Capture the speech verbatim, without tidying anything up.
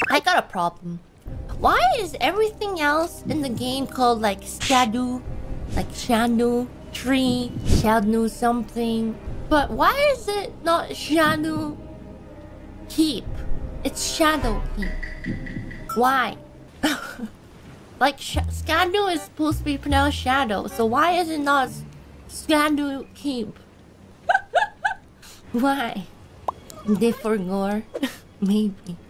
I got a problem. Why is everything else in the game called like shadow, like shadow tree, shadow something? But why is it not shadow keep? It's shadow keep. Why? Like sh shadow is supposed to be pronounced shadow, so why is it not shadow keep? Why? They forgot? Maybe.